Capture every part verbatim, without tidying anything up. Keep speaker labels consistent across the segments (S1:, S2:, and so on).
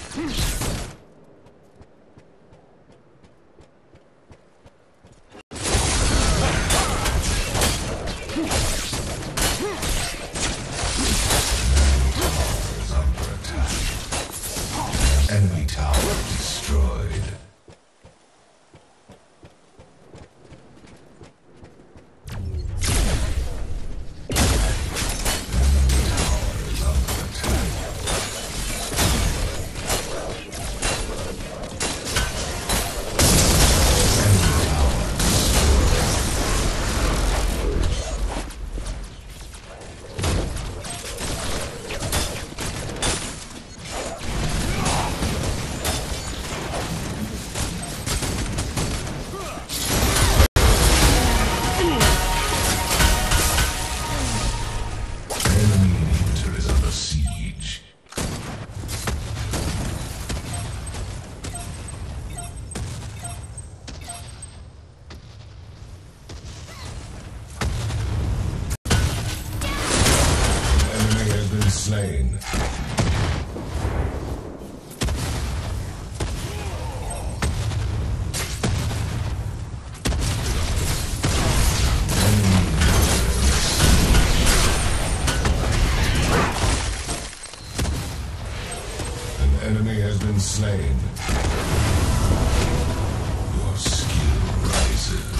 S1: Enemy tower destroyed. Slain. An enemy has been slain. Your skill rises.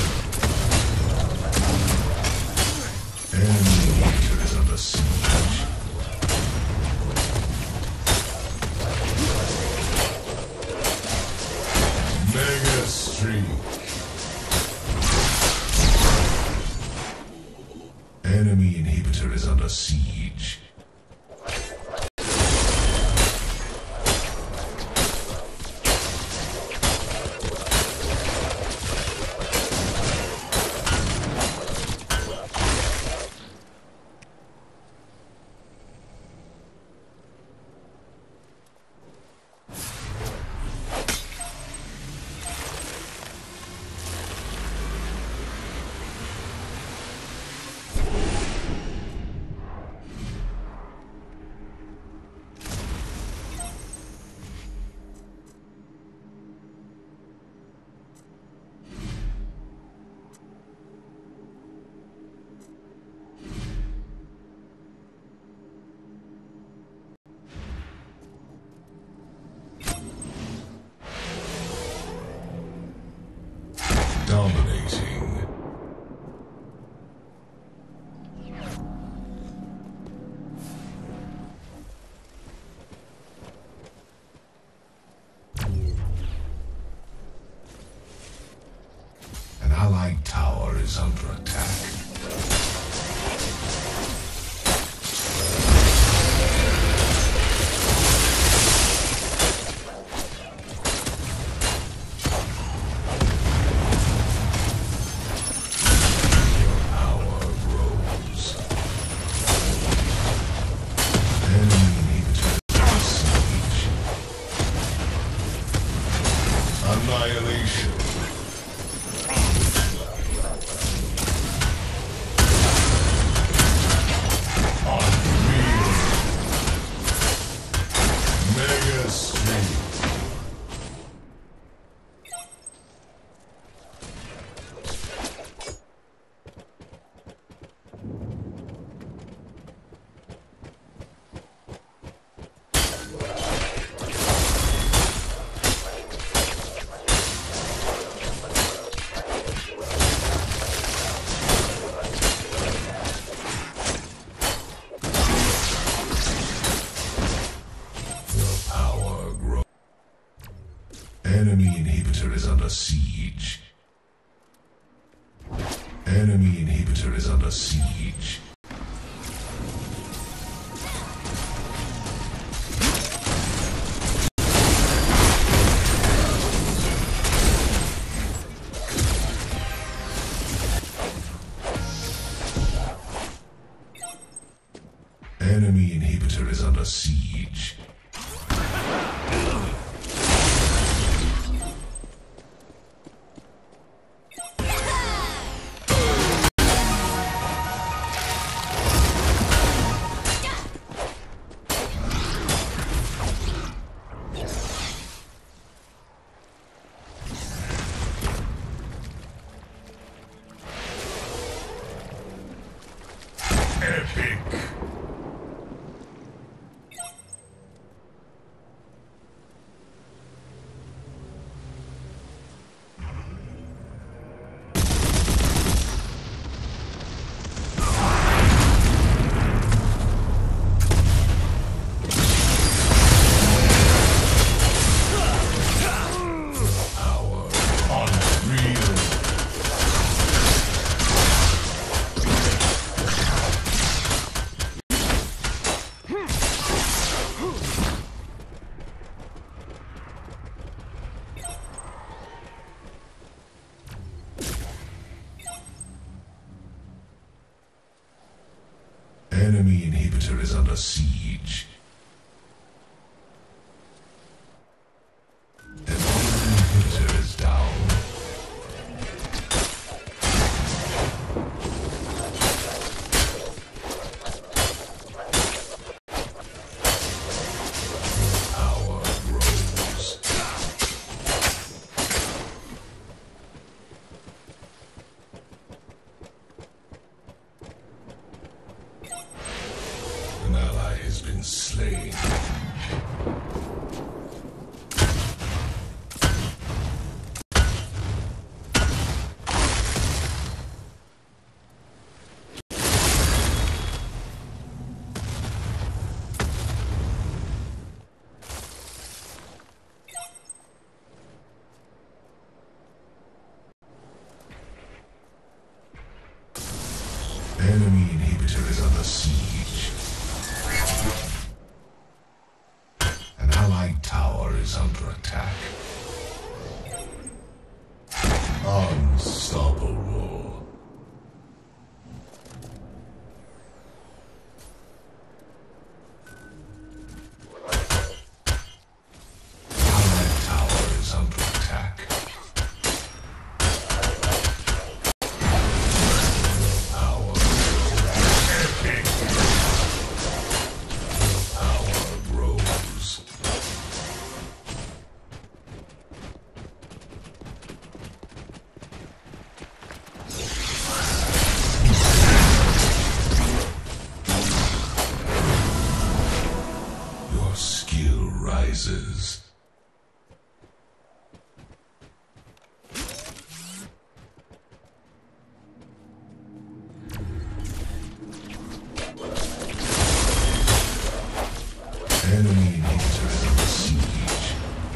S1: Enemy leader is under siege. Enemy inhibitor is under siege. Dominating. An allied tower is under attack. Annihilation. Unreal. Mega Street. Enemy inhibitor is under siege. Enemy inhibitor is under siege. Enemy inhibitor is under siege. enemy inhibitor is under siege. An enemy inhibitor is down. Power grows. An ally has been slain. Enemy inhibitor is under siege. An allied tower is under attack. Unstoppable. Allied tower is under attack. Power. Power grows. Your skill rises. Enemy inhibitor is under siege.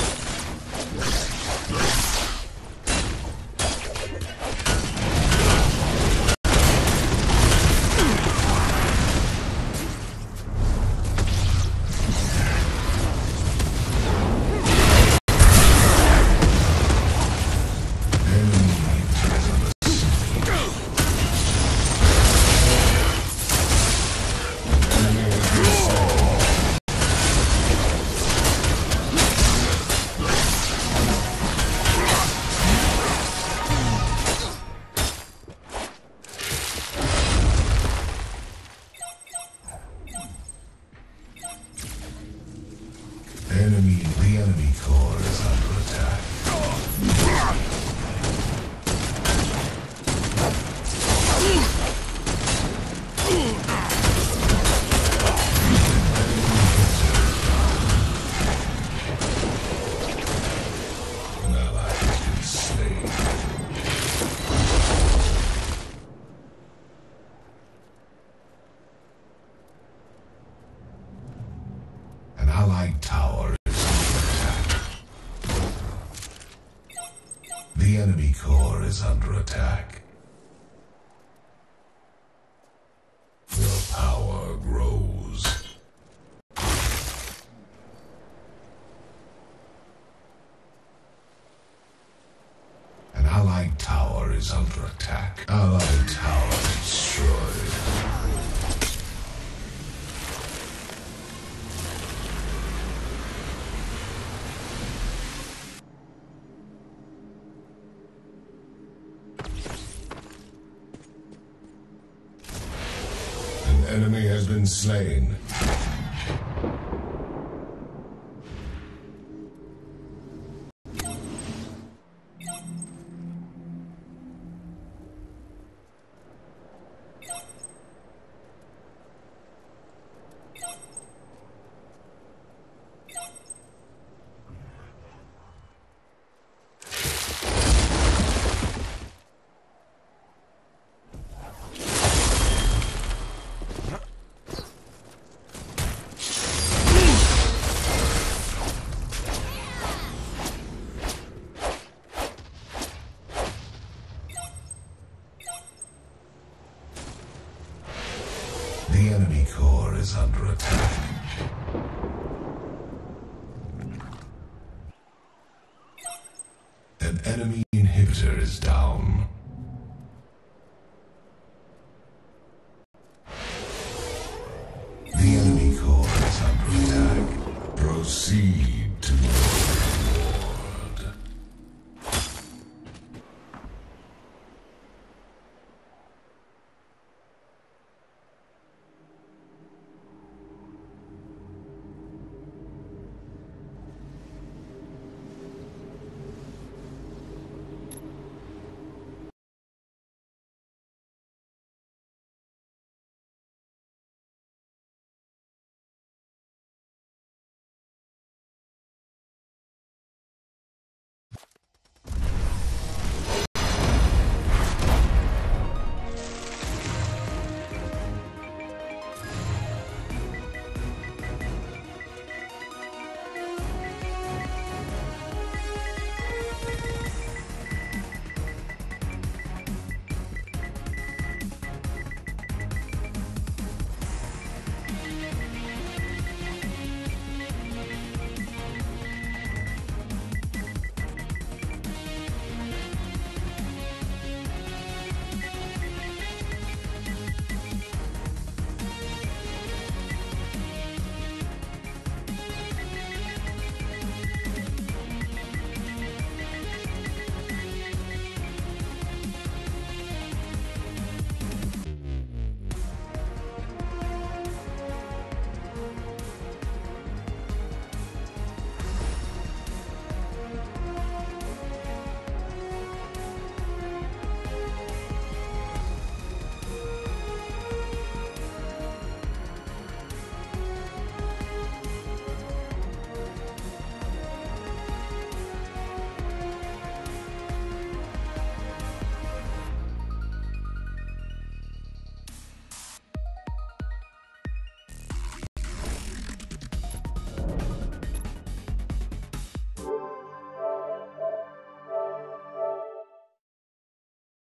S1: Enemy inhibitor is under siege. Enemy has been slain. Enemy, the enemy core is under attack. An ally has been slain. An allied tower is under attack. The enemy core is under attack. Your power grows. An allied tower is under attack. Allied tower destroyed. An enemy has been slain. The enemy core is under attack. An enemy inhibitor is down.